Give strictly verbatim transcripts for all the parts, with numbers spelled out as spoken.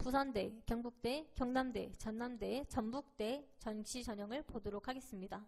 부산대, 경북대, 경남대, 전남대, 전북대 정시 전형을 보도록 하겠습니다.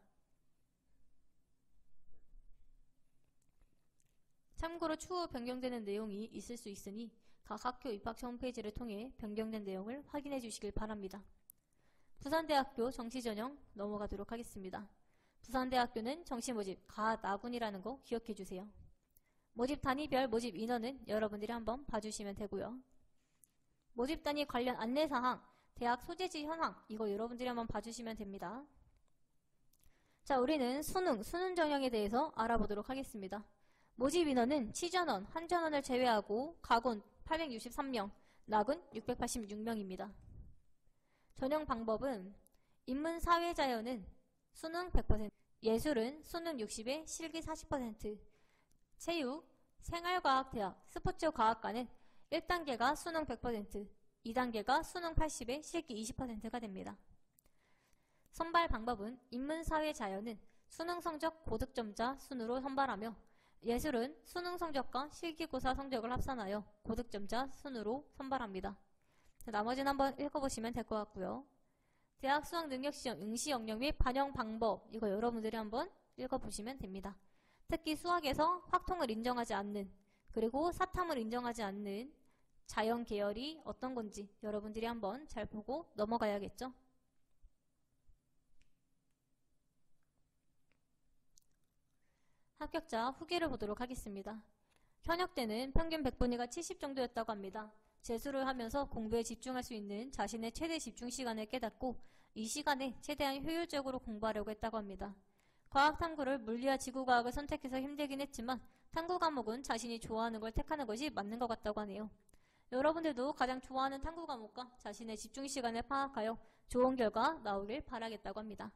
참고로 추후 변경되는 내용이 있을 수 있으니 각 학교 입학처 홈페이지를 통해 변경된 내용을 확인해 주시길 바랍니다. 부산대학교 정시전형 넘어가도록 하겠습니다. 부산대학교는 정시 모집 가나군이라는 거 기억해 주세요. 모집 단위별 모집 인원은 여러분들이 한번 봐주시면 되고요. 모집 단위 관련 안내사항, 대학 소재지 현황 이거 여러분들이 한번 봐주시면 됩니다. 자, 우리는 수능, 수능 전형에 대해서 알아보도록 하겠습니다. 모집 인원은 치전원, 한전원을 제외하고 가군 팔백육십삼 명, 나군 육백팔십육 명입니다. 전형 방법은 인문사회자연은 수능 백 퍼센트, 예술은 수능 육십에 실기 사십 퍼센트, 체육, 생활과학대학, 스포츠과학과는 일 단계가 수능 백 퍼센트, 이 단계가 수능 팔십에 실기 이십 퍼센트가 됩니다. 선발 방법은 인문사회자연은 수능 성적 고득점자 순으로 선발하며 예술은 수능 성적과 실기고사 성적을 합산하여 고득점자 순으로 선발합니다. 나머지는 한번 읽어보시면 될 것 같고요. 대학 수학능력시험 응시 영역 및 반영 방법 이거 여러분들이 한번 읽어보시면 됩니다. 특히 수학에서 확통을 인정하지 않는 그리고 사탐을 인정하지 않는 자연 계열이 어떤 건지 여러분들이 한번 잘 보고 넘어가야겠죠. 합격자 후기를 보도록 하겠습니다. 현역 때는 평균 백분위가 칠십 정도였다고 합니다. 재수를 하면서 공부에 집중할 수 있는 자신의 최대 집중 시간을 깨닫고 이 시간에 최대한 효율적으로 공부하려고 했다고 합니다. 과학 탐구를 물리와 지구과학을 선택해서 힘들긴 했지만 탐구 과목은 자신이 좋아하는 걸 택하는 것이 맞는 것 같다고 하네요. 여러분들도 가장 좋아하는 탐구 과목과 자신의 집중 시간을 파악하여 좋은 결과 나오길 바라겠다고 합니다.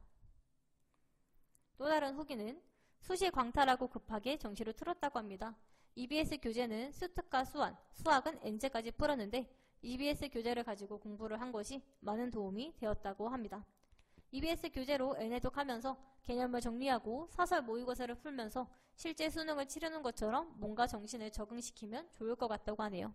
또 다른 후기는 수시 광탈하고 급하게 정시를 틀었다고 합니다. 이비에스 교재는 수특과 수완, 수학은 엔제까지 풀었는데 이비에스 교재를 가지고 공부를 한 것이 많은 도움이 되었다고 합니다. 이비에스 교재로 N해독하면서 개념을 정리하고 사설 모의고사를 풀면서 실제 수능을 치르는 것처럼 뭔가 정신을 적응시키면 좋을 것 같다고 하네요.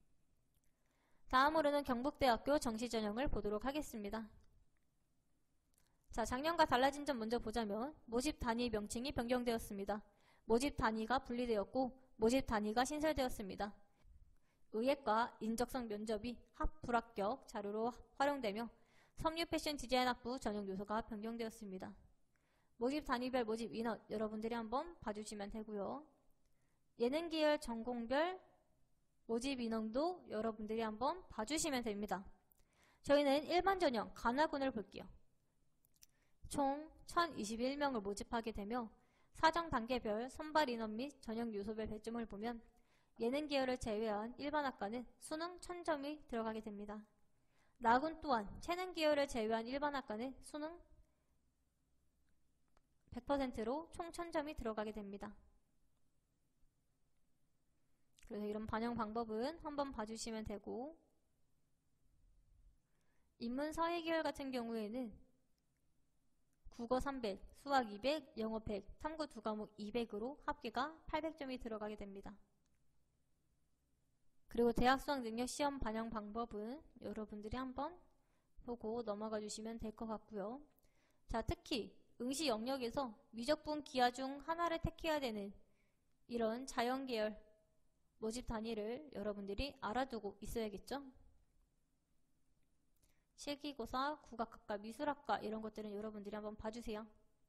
다음으로는 경북대학교 정시전형을 보도록 하겠습니다. 자, 작년과 달라진 점 먼저 보자면 모집 단위 명칭이 변경되었습니다. 모집 단위가 분리되었고 모집 단위가 신설되었습니다. 의예과 인적성 면접이 합 불합격 자료로 활용되며 섬유 패션 디자인 학부 전형 요소가 변경되었습니다. 모집 단위별 모집 인원 여러분들이 한번 봐주시면 되고요. 예능 계열 전공별 모집 인원도 여러분들이 한번 봐주시면 됩니다. 저희는 일반 전형 가나군을 볼게요. 총 천이십일 명을 모집하게 되며 사정 단계별 선발 인원 및 전형 요소별 배점을 보면 예능 계열을 제외한 일반 학과는 수능 천 점이 들어가게 됩니다. 나군 또한 체능 계열을 제외한 일반 학과는 수능 백 퍼센트로 총 천 점이 들어가게 됩니다. 그래서 이런 반영 방법은 한번 봐주시면 되고, 인문사회 계열 같은 경우에는 국어 삼백, 수학 이백, 영어 백, 탐구 두 과목 이백으로 합계가 팔백 점이 들어가게 됩니다. 그리고 대학 수학 능력 시험 반영 방법은 여러분들이 한번 보고 넘어가 주시면 될 것 같고요. 자, 특히 응시 영역에서 미적분 기하 중 하나를 택해야 되는 이런 자연 계열 모집 단위를 여러분들이 알아두고 있어야겠죠? 실기고사, 국악학과, 미술학과 이런 것들은 여러분들이 한번 봐주세요.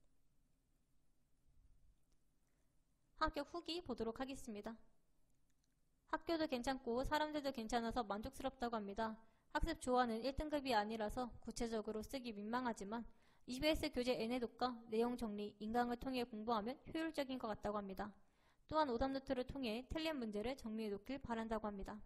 합격 후기 보도록 하겠습니다. 학교도 괜찮고 사람들도 괜찮아서 만족스럽다고 합니다. 학습 조화는 일 등급이 아니라서 구체적으로 쓰기 민망하지만 이비에스 교재 N해독과 내용 정리, 인강을 통해 공부하면 효율적인 것 같다고 합니다. 또한 오답 노트를 통해 틀린 문제를 정리해 놓길 바란다고 합니다.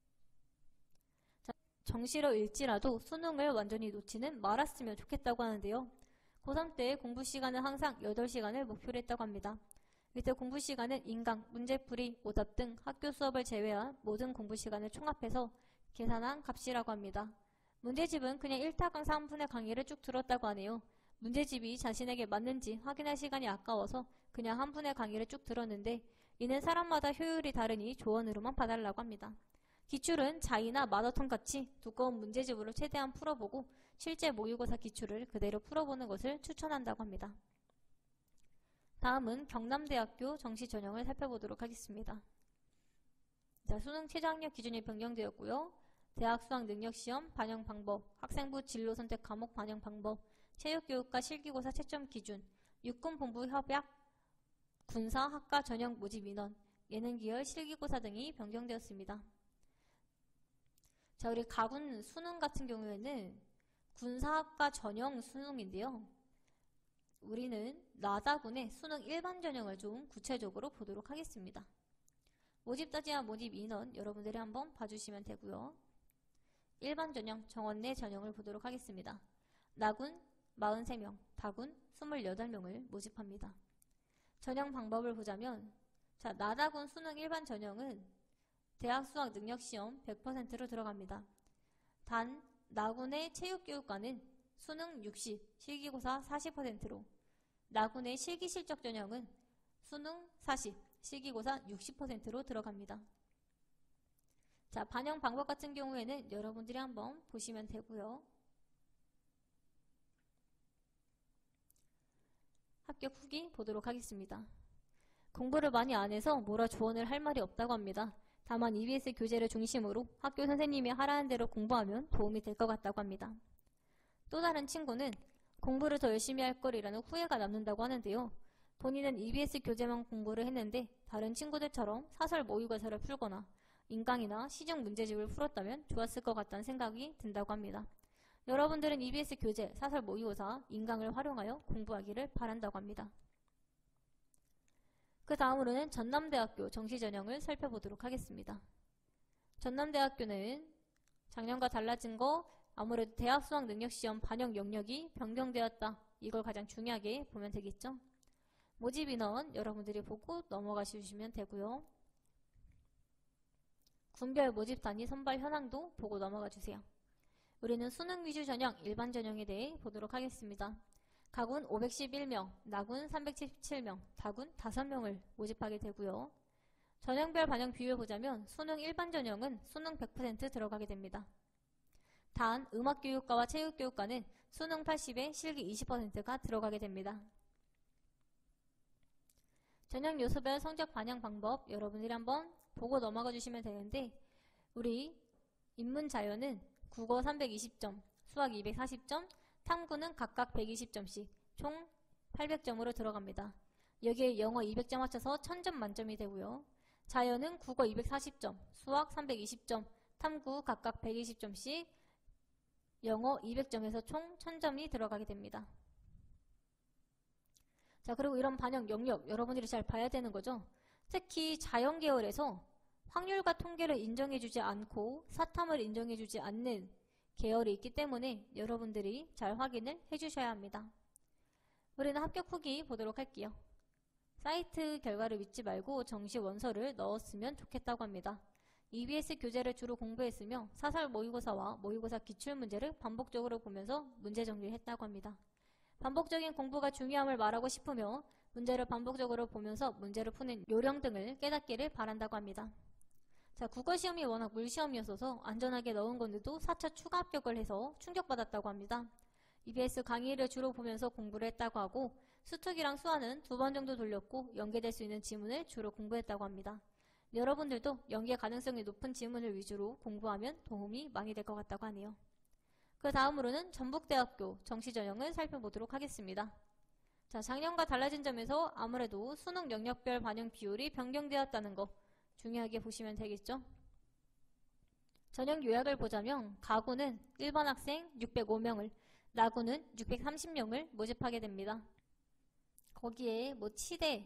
자, 정시로 읽지라도 수능을 완전히 놓지는 말았으면 좋겠다고 하는데요. 고삼 때 공부 시간은 항상 여덟 시간을 목표로 했다고 합니다. 이때 공부 시간은 인강, 문제풀이, 오답 등 학교 수업을 제외한 모든 공부 시간을 총합해서 계산한 값이라고 합니다. 문제집은 그냥 일 타 강사 한 분의 강의를 쭉 들었다고 하네요. 문제집이 자신에게 맞는지 확인할 시간이 아까워서 그냥 한 분의 강의를 쭉 들었는데 이는 사람마다 효율이 다르니 조언으로만 봐달라고 합니다. 기출은 자이나 마더톤 같이 두꺼운 문제집으로 최대한 풀어보고 실제 모의고사 기출을 그대로 풀어보는 것을 추천한다고 합니다. 다음은 경남대학교 정시 전형을 살펴보도록 하겠습니다. 자, 수능 최저학력 기준이 변경되었고요. 대학 수학 능력시험 반영 방법, 학생부 진로 선택 과목 반영 방법, 체육교육과 실기고사 채점 기준, 육군본부 협약, 군사학과 전형 모집 인원, 예능기열 실기고사 등이 변경되었습니다. 자, 우리 가군 수능 같은 경우에는 군사학과 전형 수능인데요. 우리는 나다군의 수능 일반 전형을 좀 구체적으로 보도록 하겠습니다. 모집 따지와 모집 인원 여러분들이 한번 봐주시면 되고요. 일반 전형 정원 내 전형을 보도록 하겠습니다. 나군 사십삼 명, 다군 이십팔 명을 모집합니다. 전형 방법을 보자면 자, 나다군 수능 일반 전형은 대학 수학 능력시험 백 퍼센트로 들어갑니다. 단 나군의 체육교육과는 수능 육십, 실기고사 사십 퍼센트로 나군의 실기실적 전형은 수능 사십, 실기고사 육십 퍼센트로 들어갑니다. 자, 반영 방법 같은 경우에는 여러분들이 한번 보시면 되고요. 합격 후기 보도록 하겠습니다. 공부를 많이 안 해서 뭐라 조언을 할 말이 없다고 합니다. 다만 이비에스 교재를 중심으로 학교 선생님이 하라는 대로 공부하면 도움이 될 것 같다고 합니다. 또 다른 친구는 공부를 더 열심히 할 거리라는 후회가 남는다고 하는데요. 본인은 이비에스 교재만 공부를 했는데 다른 친구들처럼 사설 모의고사를 풀거나 인강이나 시중 문제집을 풀었다면 좋았을 것 같다는 생각이 든다고 합니다. 여러분들은 이비에스 교재, 사설 모의고사, 인강을 활용하여 공부하기를 바란다고 합니다. 그 다음으로는 전남대학교 정시전형을 살펴보도록 하겠습니다. 전남대학교는 작년과 달라진 거 아무래도 대학 수학 능력시험 반영 영역이 변경되었다. 이걸 가장 중요하게 보면 되겠죠. 모집 인원 여러분들이 보고 넘어가 주시면 되고요. 군별 모집 단위 선발 현황도 보고 넘어가 주세요. 우리는 수능 위주 전형, 일반 전형에 대해 보도록 하겠습니다. 가군 오백십일 명, 나군 삼백칠십칠 명, 다군 다섯 명을 모집하게 되고요. 전형별 반영 비율 보자면 수능 일반 전형은 수능 백 퍼센트 들어가게 됩니다. 단 음악교육과와 체육교육과는 수능 팔십에 실기 이십 퍼센트가 들어가게 됩니다. 전형 요소별 성적 반영 방법 여러분들이 한번 보고 넘어가 주시면 되는데 우리 인문자연은 국어 삼백이십 점, 수학 이백사십 점, 탐구는 각각 백이십 점씩 총 팔백 점으로 들어갑니다. 여기에 영어 이백 점 합쳐서 천 점 만점이 되고요. 자연은 국어 이백사십 점, 수학 삼백이십 점, 탐구 각각 백이십 점씩 영어 이백 점에서 총 천 점이 들어가게 됩니다. 자, 그리고 이런 반영 영역 여러분들이 잘 봐야 되는 거죠. 특히 자연 계열에서 확률과 통계를 인정해주지 않고 사탐을 인정해주지 않는 계열이 있기 때문에 여러분들이 잘 확인을 해주셔야 합니다. 우리는 합격 후기 보도록 할게요. 사이트 결과를 믿지 말고 정시 원서를 넣었으면 좋겠다고 합니다. 이비에스 교재를 주로 공부했으며 사설 모의고사와 모의고사 기출문제를 반복적으로 보면서 문제 정리를 했다고 합니다. 반복적인 공부가 중요함을 말하고 싶으며 문제를 반복적으로 보면서 문제를 푸는 요령 등을 깨닫기를 바란다고 합니다. 자, 국어시험이 워낙 물시험이었어서 안전하게 넣은 건데도 사 차 추가 합격을 해서 충격받았다고 합니다. 이비에스 강의를 주로 보면서 공부를 했다고 하고 수특이랑 수화는 두 번 정도 돌렸고 연계될 수 있는 지문을 주로 공부했다고 합니다. 여러분들도 연계 가능성이 높은 지문을 위주로 공부하면 도움이 많이 될 것 같다고 하네요. 그 다음으로는 전북대학교 정시전형을 살펴보도록 하겠습니다. 자, 작년과 달라진 점에서 아무래도 수능 영역별 반영 비율이 변경되었다는 거 중요하게 보시면 되겠죠. 전형 요약을 보자면 가구는 일반 학생 육백오 명을, 나구는 육백삼십 명을 모집하게 됩니다. 거기에 뭐 치대,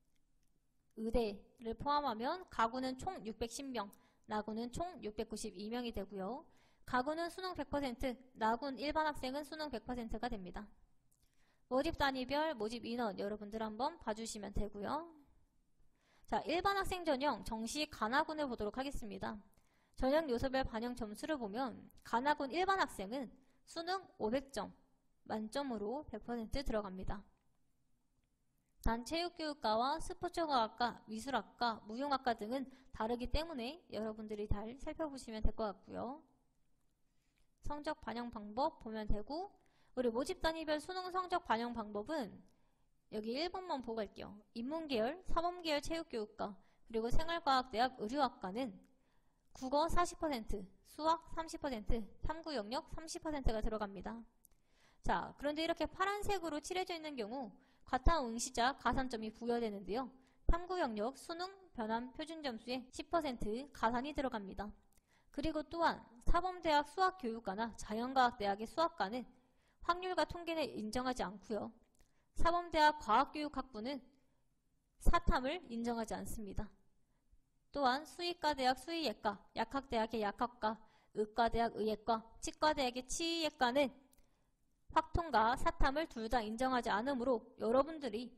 의대를 포함하면 가구는 총 육백십 명, 나구는 총 육백구십이 명이 되고요. 가구는 수능 백 퍼센트, 나군 일반 학생은 수능 백 퍼센트가 됩니다. 모집 단위별 모집 인원 여러분들 한번 봐주시면 되고요. 자, 일반 학생 전형 정시 가나군을 보도록 하겠습니다. 전형 요소별 반영 점수를 보면 가나군 일반 학생은 수능 오백 점 만점으로 백 퍼센트 들어갑니다. 단 체육교육과와 스포츠과학과, 미술학과, 무용학과 등은 다르기 때문에 여러분들이 잘 살펴보시면 될 것 같고요. 성적 반영 방법 보면 되고, 우리 모집 단위별 수능 성적 반영 방법은 여기 일 번만 보고 갈게요. 인문계열, 사범계열 체육교육과, 그리고 생활과학대학 의료학과는 국어 사십 퍼센트, 수학 삼십 퍼센트, 탐구 영역 삼십 퍼센트가 들어갑니다. 자, 그런데 이렇게 파란색으로 칠해져 있는 경우 과탐 응시자 가산점이 부여되는데요. 탐구 영역, 수능, 변환, 표준 점수에 십 퍼센트 가산이 들어갑니다. 그리고 또한 사범대학 수학교육과나 자연과학대학의 수학과는 확률과 통계는 인정하지 않고요. 사범대학 과학교육학부는 사탐을 인정하지 않습니다. 또한 수의과대학 수의예과, 약학대학의 약학과, 의과대학 의예과, 치과대학의 치의예과는 확통과 사탐을 둘 다 인정하지 않으므로 여러분들이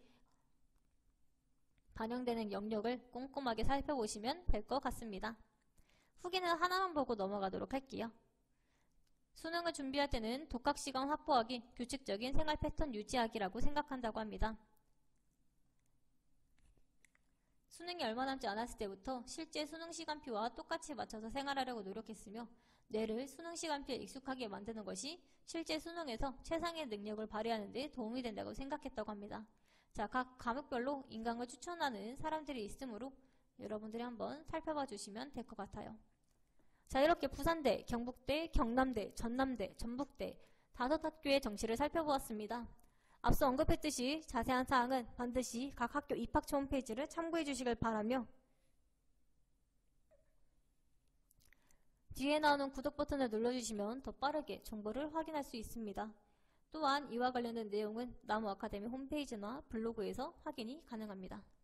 반영되는 영역을 꼼꼼하게 살펴보시면 될 것 같습니다. 후기는 하나만 보고 넘어가도록 할게요. 수능을 준비할 때는 독학시간 확보하기, 규칙적인 생활 패턴 유지하기라고 생각한다고 합니다. 수능이 얼마 남지 않았을 때부터 실제 수능 시간표와 똑같이 맞춰서 생활하려고 노력했으며 뇌를 수능 시간표에 익숙하게 만드는 것이 실제 수능에서 최상의 능력을 발휘하는 데 도움이 된다고 생각했다고 합니다. 자, 각 과목별로 인강을 추천하는 사람들이 있으므로 여러분들이 한번 살펴봐 주시면 될 것 같아요. 자, 이렇게 부산대, 경북대, 경남대, 전남대, 전북대 다섯 학교의 정시를 살펴보았습니다. 앞서 언급했듯이 자세한 사항은 반드시 각 학교 입학처 홈페이지를 참고해 주시길 바라며 뒤에 나오는 구독 버튼을 눌러주시면 더 빠르게 정보를 확인할 수 있습니다. 또한 이와 관련된 내용은 나무 아카데미 홈페이지나 블로그에서 확인이 가능합니다.